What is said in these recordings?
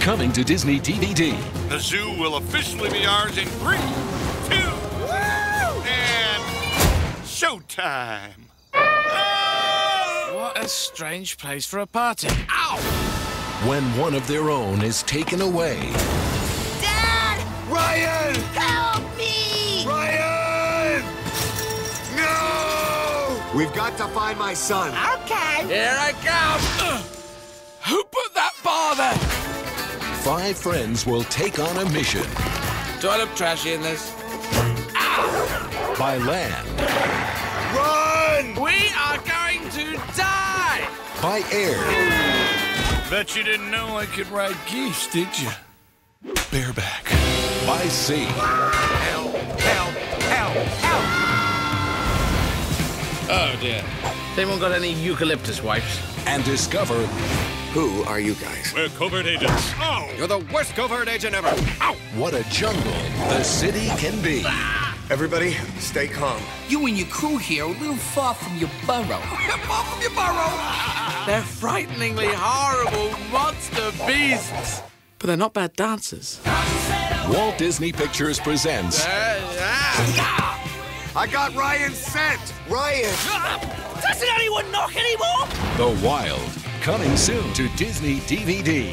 coming to Disney DVD. The zoo will officially be ours in 3, 2, and showtime. What a strange place for a party. Ow! When one of their own is taken away. Dad! Ryan! Help me! Ryan! No! We've got to find my son. Okay. Here I come! Who put that bar there? 5 friends will take on a mission. Do I look trashy in this? By land. Run! We are going to die! By air. Bet you didn't know I could ride geese, did you? Bareback. By sea. Help! Help! Help! Help! Oh, dear. Has anyone got any eucalyptus wipes? And discover Who are you guys? We're covert agents. Oh! You're the worst covert agent ever. Ow! what a jungle the city can be. Everybody, stay calm. You and your crew here are a little far from your burrow. Far from your burrow! They're frighteningly horrible monster beasts. But they're not bad dancers. Walt Disney Pictures presents I got Ryan's scent. Ryan! Doesn't anyone knock anymore? The Wild, coming soon to Disney DVD.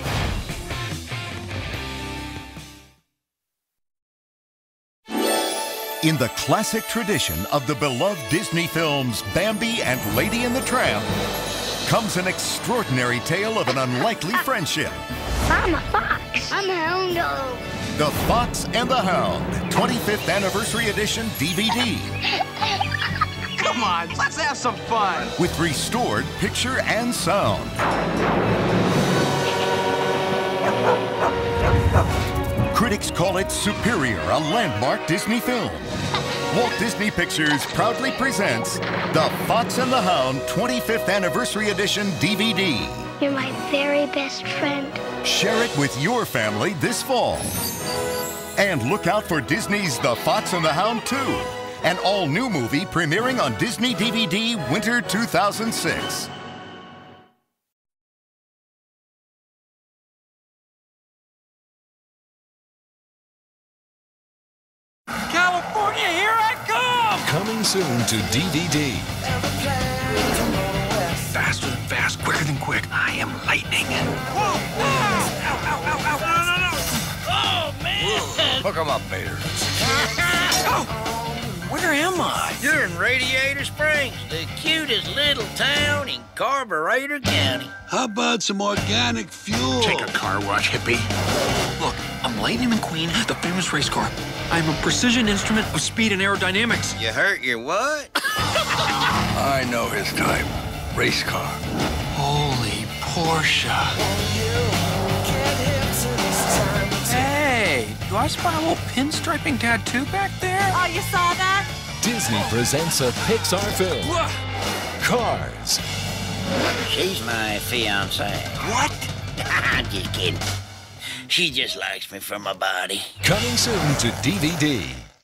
In the classic tradition of the beloved Disney films Bambi and Lady and the Tramp comes an extraordinary tale of an unlikely friendship. I'm a fox. I'm a hound dog. The Fox and the Hound, 25th Anniversary Edition DVD. Come on, let's have some fun. With restored picture and sound. Critics call it superior, a landmark Disney film. Walt Disney Pictures proudly presents The Fox and the Hound 25th Anniversary Edition DVD. You're my very best friend. Share it with your family this fall. And look out for Disney's The Fox and the Hound 2, an all-new movie premiering on Disney DVD Winter 2006. California, here I come! Coming soon to DVD. Faster than fast, quicker than quick. I am lightning. Whoa! Ow, ow, ow, ow. No. Oh, man! Hook 'em up, Vader. Oh, where am I? You're in Radiator Springs, the cutest little town in Carburetor County. How about some organic fuel? Take a car wash, hippie. Look, I'm Lightning McQueen, the famous race car. I'm a precision instrument of speed and aerodynamics. You hurt your what? I know his type. Race car. Holy Porsche. Hey, do I spot a little pinstriping tattoo back there? Oh, you saw that? Disney presents a Pixar film. Cars. She's my fiancée. What? I'm just kidding. She just likes me for my body. Coming soon to DVD.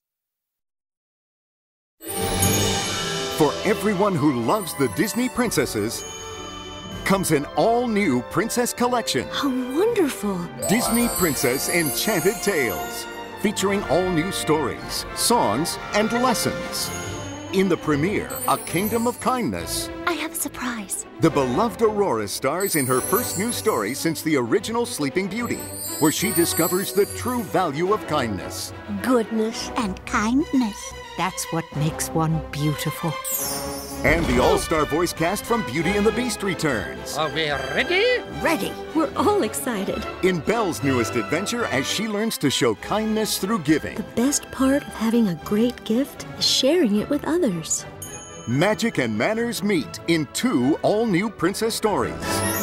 For everyone who loves the Disney princesses, comes an all-new princess collection. How wonderful. Disney Princess Enchanted Tales, featuring all-new stories, songs, and lessons. In the premiere, A Kingdom of Kindness, I have a surprise. the beloved Aurora stars in her first new story since the original Sleeping Beauty, where she discovers the true value of kindness. Goodness and kindness. That's what makes one beautiful. And the all-star voice cast from Beauty and the Beast returns. Are we ready? Ready. We're all excited. In Belle's newest adventure as she learns to show kindness through giving. The best part of having a great gift is sharing it with others. Magic and manners meet in 2 all-new princess stories.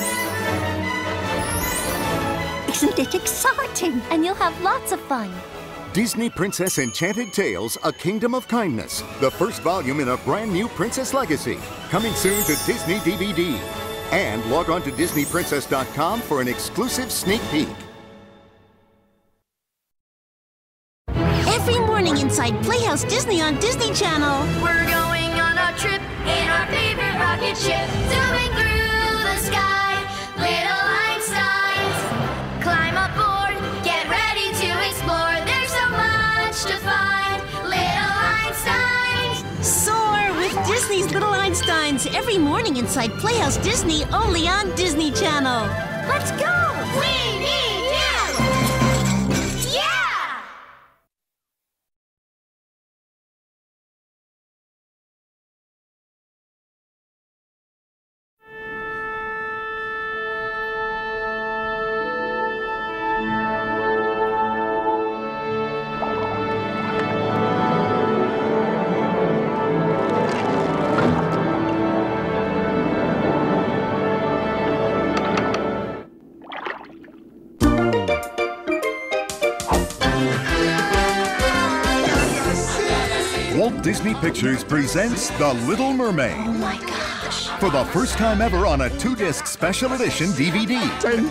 Isn't it exciting? And you'll have lots of fun. Disney Princess Enchanted Tales, A Kingdom of Kindness, the first volume in a brand new princess legacy. Coming soon to Disney DVD. And log on to DisneyPrincess.com for an exclusive sneak peek. Every morning inside Playhouse Disney on Disney Channel. We're going on a trip in our favorite rocket ship, zooming through the sky. Little Einsteins, climb aboard. Disney's Little Einsteins every morning inside Playhouse Disney, only on Disney Channel. Let's go! We need you! Yeah! Walt Disney Pictures presents The Little Mermaid. Oh my gosh. For the first time ever on a 2-disc special edition DVD.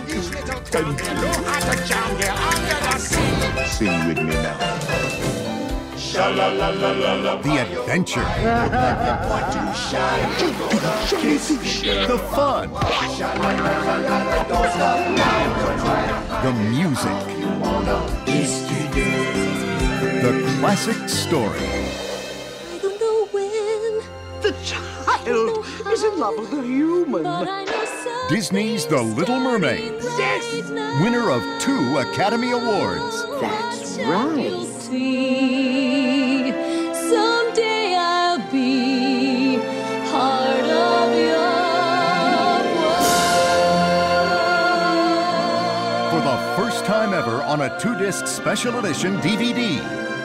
Sing with me now. The adventure. The fun. The music. The classic story. I don't know when. The child is in love with a human. Disney's The Little Mermaid. Yes! Winner of 2 Academy Awards. That's right. Someday I'll be part of your world. For the first time ever on a 2-disc special edition DVD.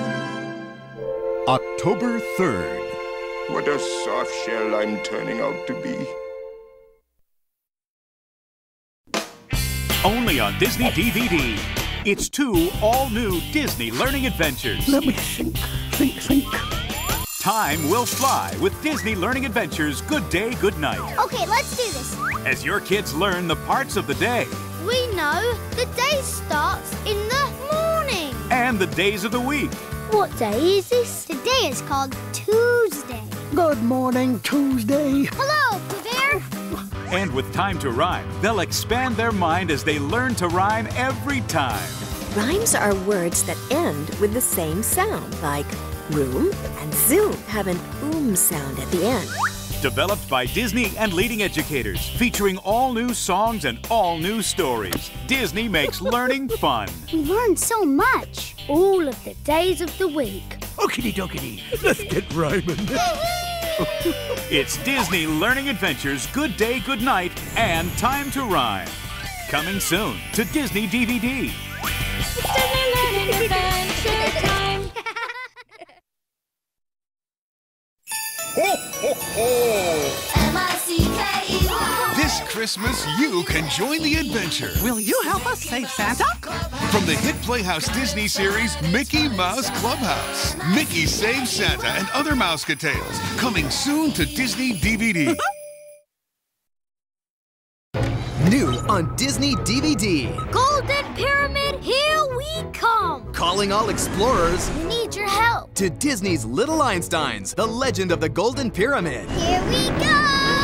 October 3rd. What a soft shell I'm turning out to be. Only on Disney DVD. It's 2 all-new Disney Learning Adventures. Let me think. Time will fly with Disney Learning Adventures Good Day, Good Night. Okay, let's do this. As your kids learn the parts of the day. We know the day starts in the morning. And the days of the week. What day is this? Today is called Tuesday. Good morning, Tuesday. Hello, Bear. And with Time to Rhyme, they'll expand their mind as they learn to rhyme every time. Rhymes are words that end with the same sound, like room and zoom have an sound at the end. Developed by Disney and leading educators, featuring all new songs and all new stories. Disney makes learning fun. We learned so much. All of the days of the week. Okie dokie, let's get rhyming. It's Disney Learning Adventures Good Day, Good Night, and Time to Rhyme. Coming soon to Disney DVD. It's Disney Learning Adventure time. Ho, ho, ho! M-I-C-K-E-Y. This Christmas, you can join the adventure. Will you help us save Santa? From the hit Playhouse Disney series, Mickey Mouse Clubhouse. Mickey Saves Santa and Other Mousecatales. Coming soon to Disney DVD. New on Disney DVD. Golden Pyramid, here we come. Calling all explorers. We need your help. To Disney's Little Einsteins, the legend of the Golden Pyramid. Here we go.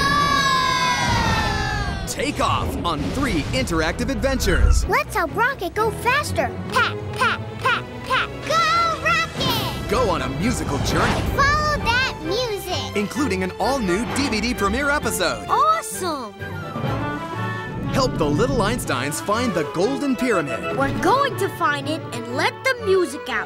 Take off on 3 interactive adventures. Let's help Rocket go faster. Pat, pat, pat, pat. Go, Rocket! Go on a musical journey. Follow that music. Including an all-new DVD premiere episode. Awesome. Help the Little Einsteins find the Golden Pyramid. We're going to find it and let the music out.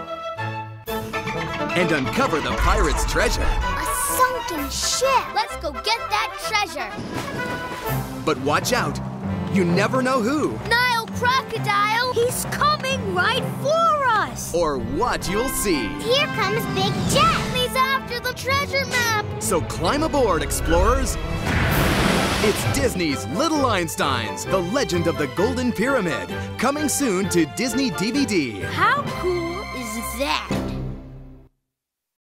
And uncover the pirate's treasure. A sunken ship. Let's go get that treasure. But watch out. You never know who. Nile Crocodile. He's coming right for us. Or what you'll see. Here comes Big Jet. He's after the treasure map. So climb aboard, explorers. It's Disney's Little Einsteins, the legend of the Golden Pyramid. Coming soon to Disney DVD. How cool is that?